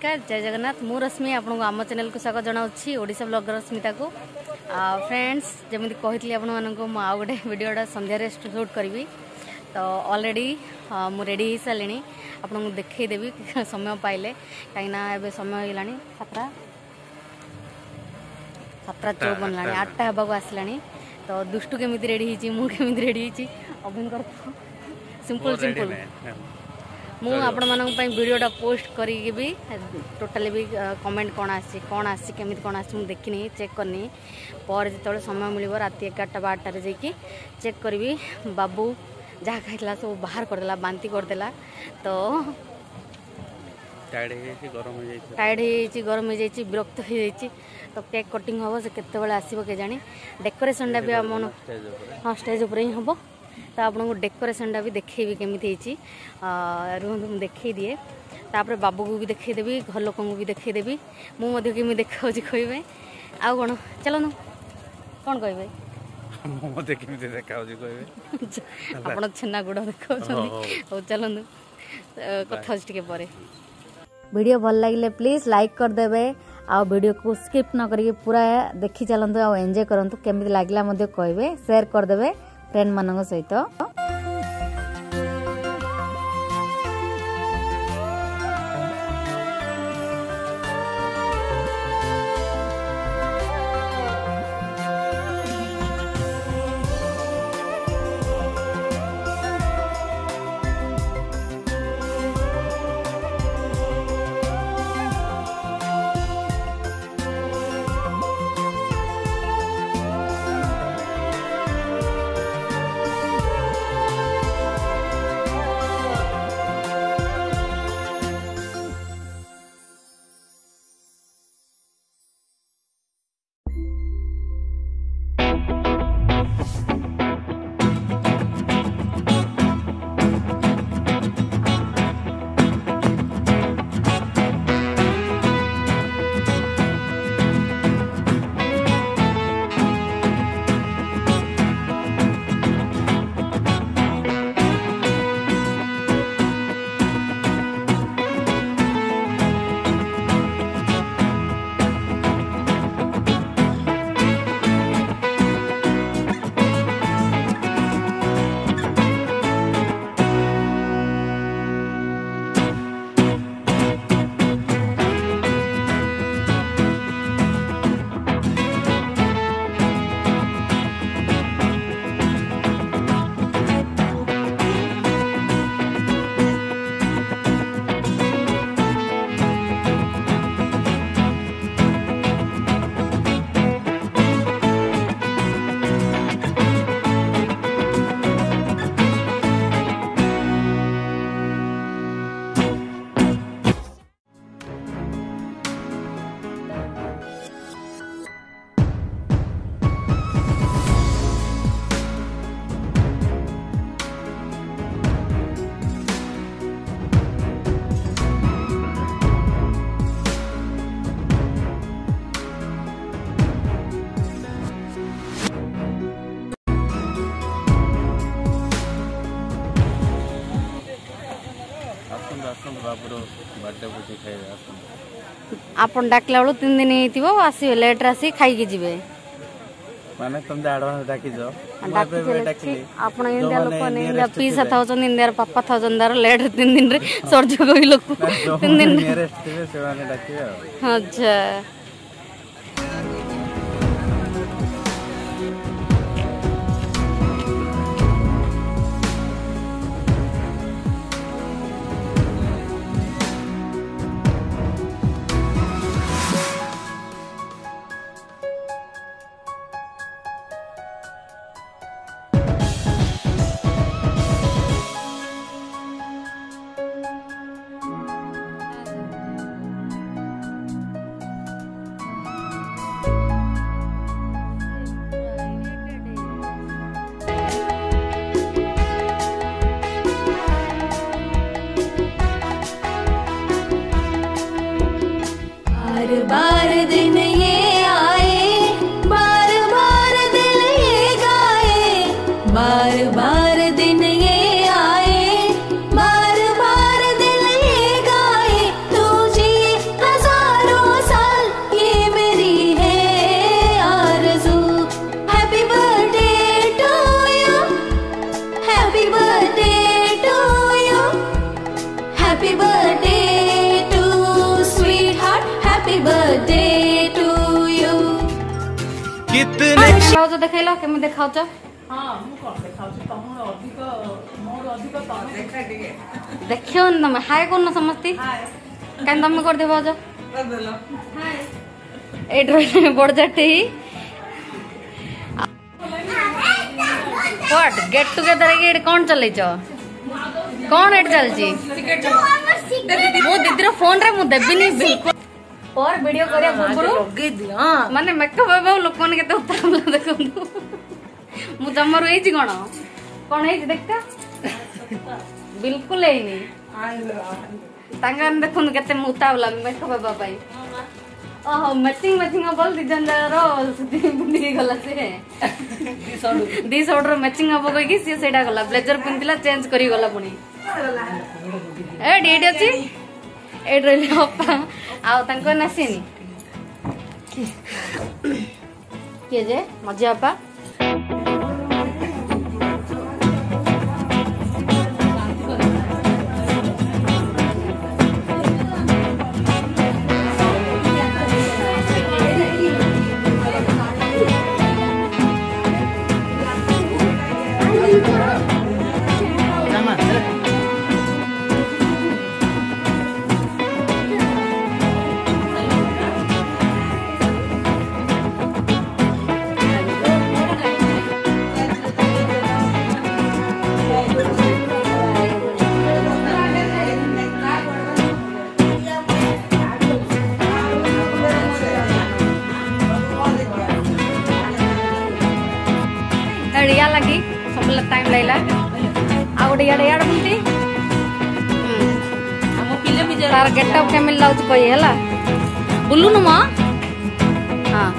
नमस्कार जय जगन्नाथ मु रश्मि आपको आम चैनल को स्वागत जनाऊँगी ओडिशा ब्लॉगर रश्मिता को फ्रेंड्स जमी कही आप आउ गोटे वीडियोटा संध्यारे शूट करी तो ऑलरेडी मु रेडी हो सारे आपको देखईदेवी समय पाइले कहीं समय होगा 7:54 ला 8टा हाँक आसला तो दुष्टु केमी रेडी होमी रेडी अभिनकर सिंपल सिंपल मु आपण मानक वीडियोटा पोस्ट करी भी टोटाली भी कमेंट कौन आसी केमी कौन आसी देखनी चेक करनी पर जो समय मिल रात 11टा 12टारे जाकि चेक करी बाबू जहाँ खाई सब बाहर करदेला बांती करदेला तो टायर्ड हो गरम हो जाए विरक्त हो जाए तो केक कटिंग हम से केत आसो के जानी डेकोरेशनटा भी आम हाँ स्टेज उपर ही हम तो आपको डेकोरेशनटा भी देखी केमी रुहतु मुझे देखई दिए तापर बाबू को भी देखईदेवी घर लोक भी देखईदेवी मुझे केमी देखा कहे आउ कौन चलनु कौन कहे आप छेना गुड़ देखा चलु कथा टे पर वीडियो भल लगे प्लीज लाइक करदे आ वीडियो को स्किप न करके पूरा देखी चलते आ एंजॉय करंतु केमिति लागला मध्य कहबे शेयर करदे फ्रेंड मानक सहित आपन डाकला बेलू 3 दिन हो आसवे लेट आसी खाई जीवे माने तुम एडवांस डाकी जो आपण इंडिया लोक ने इंडिया पीसा थाउजन इंडिया पापा थाउजन दार लेट 3 दिन रे सर्ज कोई लोक 3 दिन नियरेस्ट थे से माने डाकी अच्छा बार दिन ये आए, बार बार दिल ये गाए, बार बार दिन ये आए, बार बार दिल ये गाए, तुझे birthday to you. कितने ଖାଉଛ ଦେଖେଇଲ କେମିତି ଦେଖାଉଛ ଦେଖିବନି ତମେ ହାଏ କରୁନ ସମସ୍ତେ କାହିଁ ତମେ କରିଦେବ ଏଇଠି ରହିଲେ ବଡ଼ଜାଟି व्हाट गेट टुगेदर एट कौन चलैछ कौन एट चलची मो दीदी फोन रे मु देबिनी बिल्कुल और वीडियो करिया पूर्व माने मेकअप हेबा लोक माने केते उत्तर देखंतु मु जमर होईची कोन कोन हेची देखता बिल्कुल हेनी तांगन देखुन केते मुतावला मेकअप हेबा पाई ओहो मैचिंग मैचिंग बोल दिजन रो सुती बुंदी गला से दी सौडर मैचिंग हबो कहि से सेडा गला ब्लेजर पिंदिला चेंज करी गला पुनी ए डेट अछि एड रहले अपा आ तांको नसिनी के जे मजा अपा रिया लगी सब टाइम लाइला आ गोटे याड याड बुंती हम पिले भी जरा गेटअप के मिल लाउच कोई हला बुल्लू न मां हां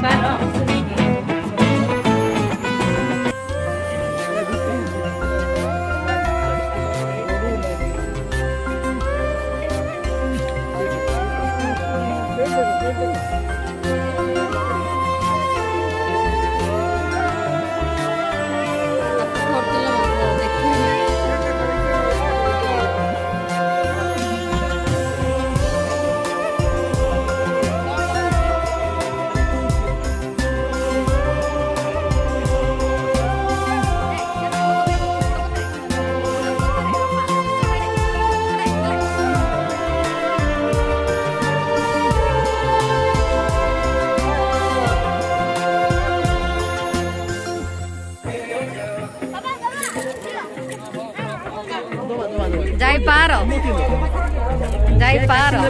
जाई पारो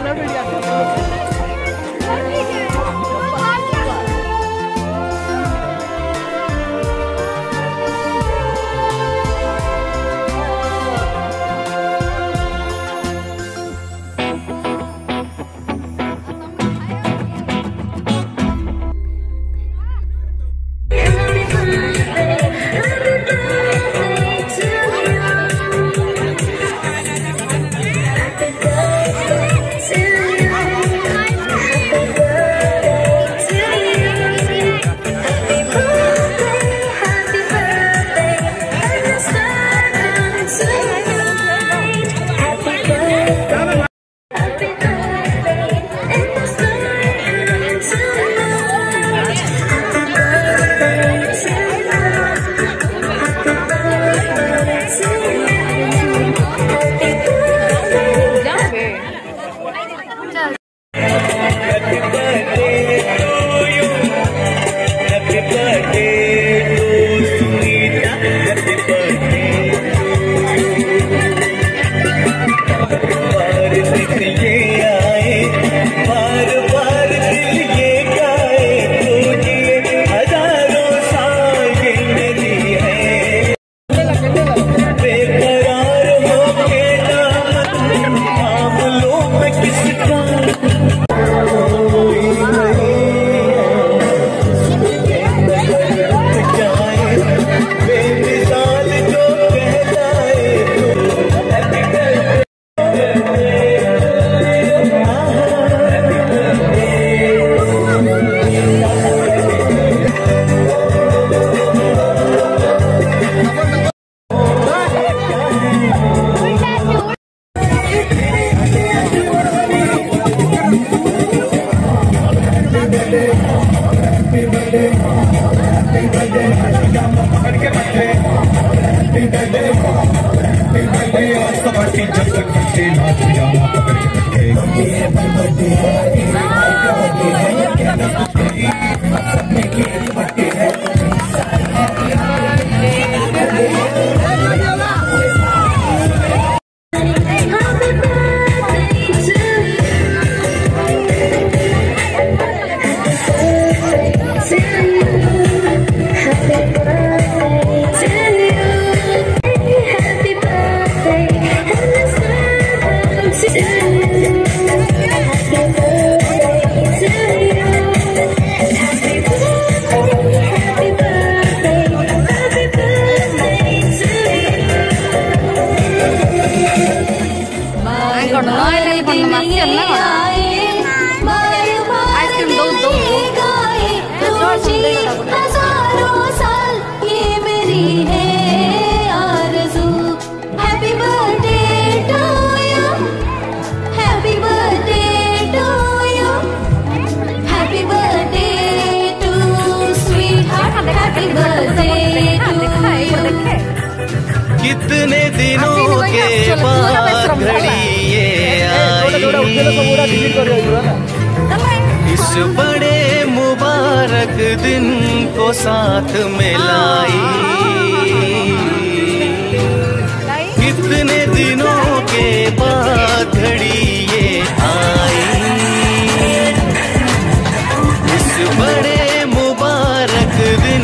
कितने दिनों के बाद घड़ी ये आई, इस बड़े मुबारक दिन को साथ में लाई। कितने दिनों के बाद घड़ी ये आई, इस बड़े मुबारक दिन।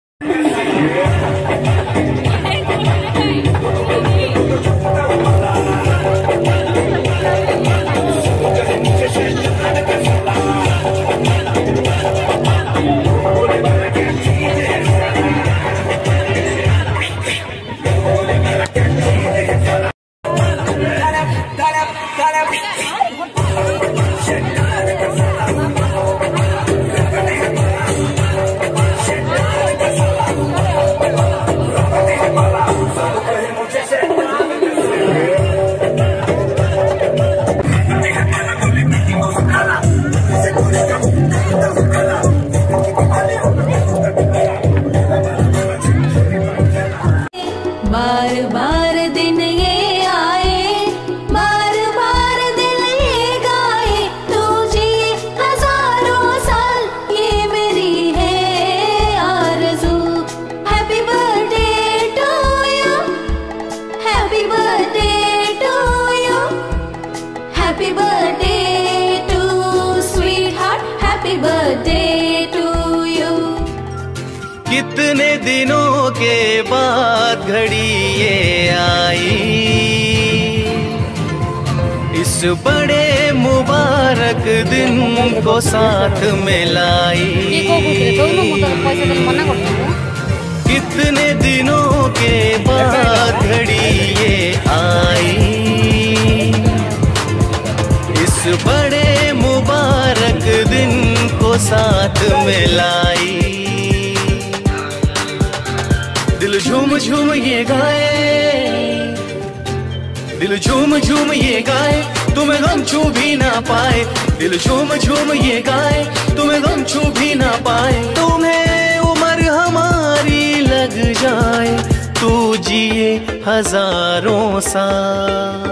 बार बार दिन ये आए, बार बार दिल ये गाए, तू जी हजारों साल ये मेरी है आरज़ू। Happy birthday to you, happy birthday to you, happy birthday to sweetheart, happy birthday to you. कितने दिनों के बाद घड़ी ये आई, इस बड़े मुबारक दिन को साथ में लाई। कितने दिनों के बाद घड़ी ये आई, इस बड़े मुबारक दिन को साथ में लाई। दिल झूम झूम ये गाए, दिल झूम झूम ये गाए, तुम्हें गम छू भी ना पाए। दिल झूम झूम ये गाए, तुम्हें गम छू भी ना पाए। तुम्हें उम्र हमारी लग जाए, तू जिए हजारों साल।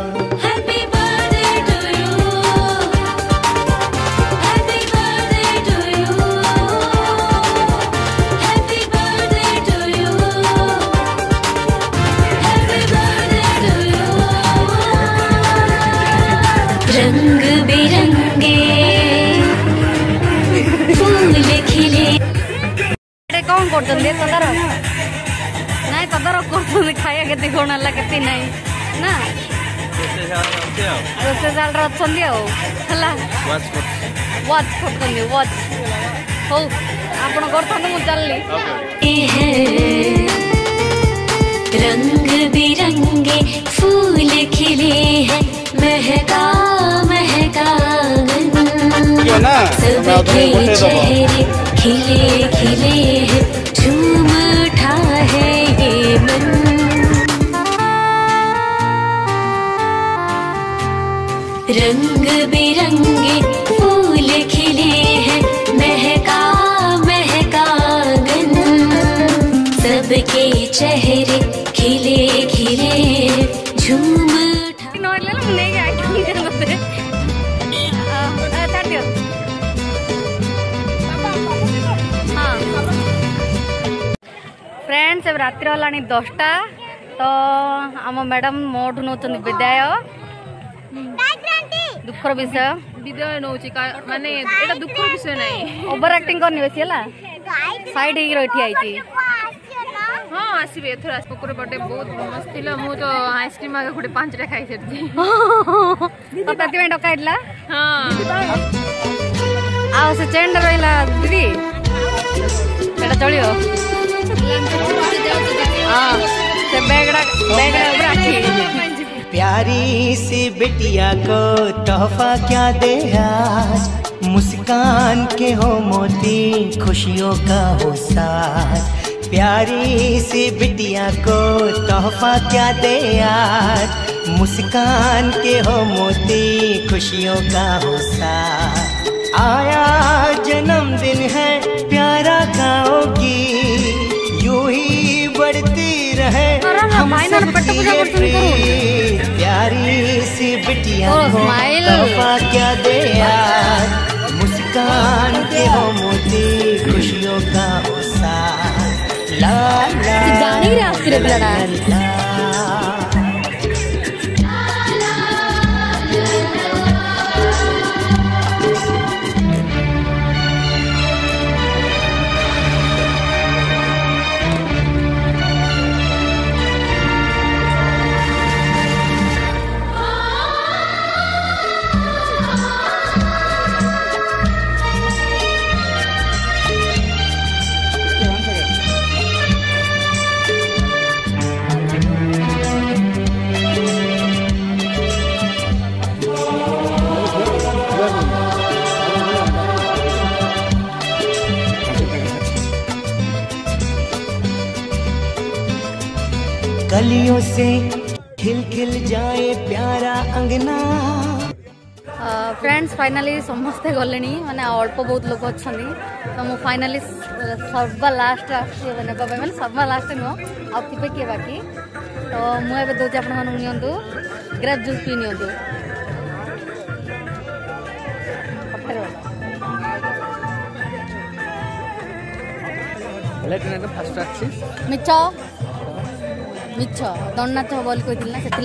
रंग बिरंगे फूल खिले। कौन करते तदारक नाई तदारक कर खाया के कौन है के नाई ना रोसे साल अच्छे वाच कर वाच हो आप चलली। रंग बिरंगे फूल खिले हैं, महका महका सबके चेहरे खिले खिले हैं, झूम उठा है ये मन। रंग बिरंगे फूल खिले हैं, रात्र होला 10टा तो आम मैडम मोठू नौ विदाय दुखर विषय विदाय नौ माने एटा दुखर विषय नहीं ओवर एक्टिंग करनी बेसी हला साइड ही रही आई हाँ आसबे एथर पकोरे बर्थडे बहुत मस्त थिला मु तो आइसक्रीम आगे गुटे 5टा खाई सरती तो तती में डकाइला हां आ से चेंड रहिला दीदी एटा चलियो हां से बैगड़ा ऊपर आखी प्यारी सी बिटिया को तोहफा क्या दे आज मुस्कान के हो मोती खुशियों का हो साथ प्यारी सी बिटिया को तोहफा क्या दे आज मुस्कान के हो मोती खुशियों का हो साथ आया जन्मदिन है प्यारा गाओगी यूं ही बढ़ती रहे हम सबकी ये प्रीत प्यारी सी बिटिया को तोहफा क्या दे आज मुस्कान के हो मोती खुशियों का हो साथ ला ला जानी रे आखिर लड़ा गलियों से खिल खिल जाए प्यारा अंगना फ्रेंड्स फाइनाली समस्ते गले माने अल्प बहुत लोग अच्छा तो मुझे फाइनाली सर्वा लास्ट मैंने मैंने सर्वा लास्ट नुह आते किए बाकी तो मुझे दूसरी आपण नियंतु ग्रेप जूस पी नियंतु मिछ मिछ दंडनाच बोल कही ना से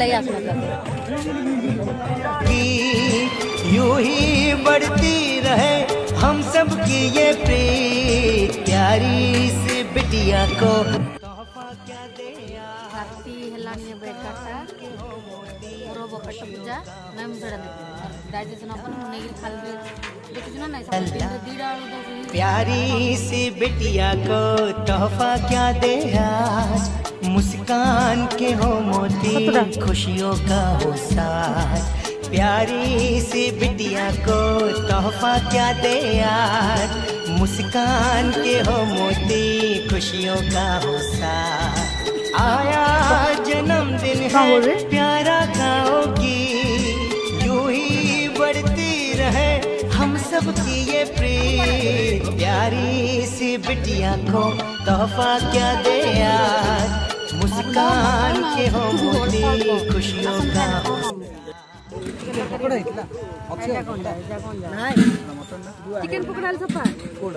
यूं ही बढ़ती रहे हम सब की ये प्रीत प्यारी सी बिटिया को तोहफा क्या दे राती हेलानी ए 11टा मोर बपेट पूजा मैम सेडा डाइजेशन अपन नेगिर खाली देखिस ना नहीं सब दीडा आलू प्यारी सी बिटिया को तोहफा क्या दे आज मुस्कान के हो मोती खुशियों का हो साथ प्यारी सी बिटिया को तोहफा क्या दे आज मुस्कान के हो मोती खुशियों का हो साथ आया जन्मदिन है प्यारा गाओगी यूं ही बढ़ती रहे हम सब की ये प्रीत प्यारी सी बिटिया को तोहफा क्या दे आज मुस्कान के हो मोती खुशियों का हो चिकन पकड़ा सफा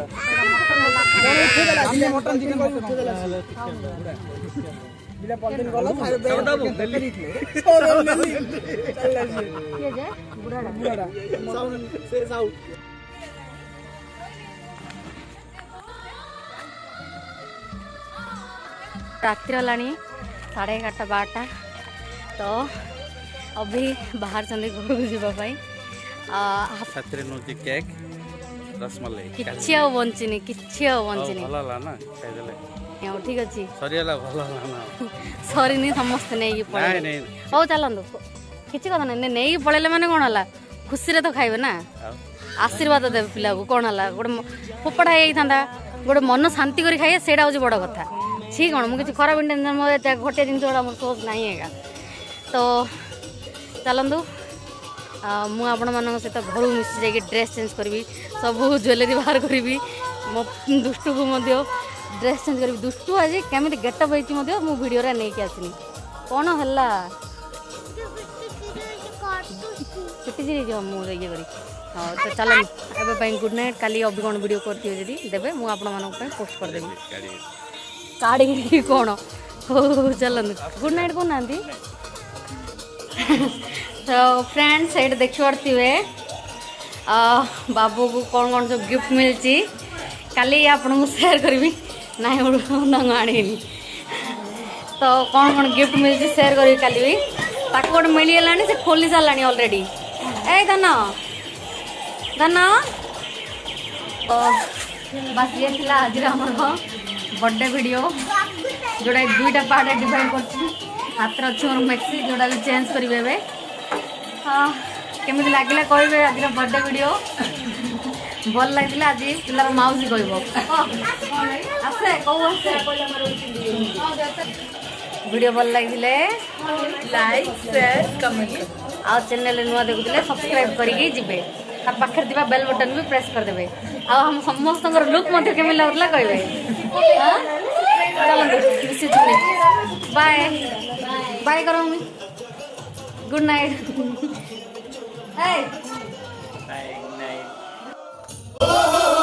रात्रि होलानी 11:30 12टा तो अभी बाहर चंदी घर को जावाई साथरे नोती केक रसमलाई किछि आ वंचिनी भला ला ना खाइ देले यो ठीक अछि सरियाला भला ला ना सरी नहीं समस्त नहीं पळे नहीं ओ चलंदो किछि कथा नहीं नहीं पळेले माने कोन हला खुशी रे तो खाइबे ना आशीर्वाद देबे पिला को कोन हला गोटे पोपड़ा हेई थांदा गोटे मन शांति करी खाइए सेडा होची बड़ कथा छी कोन मु किछि खराब इंटेंशन मो घटे दिन जोड़ा मोर सोच नहीं हैगा तो चलंदु मु आपण मान सहित घर मिसी जाकि ड्रेस चेंज करी सब ज्वेलरी बाहर करी मो दुष्टु को ड्रेस चेंज करी दुष्टु आज केमी गेटअप होती मो वीडियो रे नहीं आसनी कौन है छुट्टी जी मुझे ये करी हाँ तो चल एवं गुड नाइट काली अभी कौन वीडियो करती जब देवे मुझे पोस्ट करदेवी काढ़ी कौन हो चलते गुड नाइट कहना तो फ्रेंड्स ये देखी पारे बाबू को कौन कौन सब गिफ्ट मिलती काली आपको शेयर करी ना आनी तो कौन कौन गिफ्ट मिलती शेयर करी काली भी ताको गोटे मिलगला से खोली सारा ऑलरेडी ए धन धन बस ये थी आज बर्थडे वीडियो जोड़ा दुईटा पार्ट डिवाइड कर हाथ अच्छी मोर मैक्सी जोड़ा भी चेंज करेंगे हाँ केमी लगे कहे आज बर्थडे वीडियो भल लगे आज पिलार माउसी कह आसे कौ आसे वीडियो भल लगे लाइक शेयर कमेंट आ चैनल नुआ देखुले सब्सक्राइब करके जिबे तार पाखे थी बेल बटन भी प्रेस करदे आ हम समस्त लुक केमी लगुला कहे बाय बाय करो गुड नाइट Night.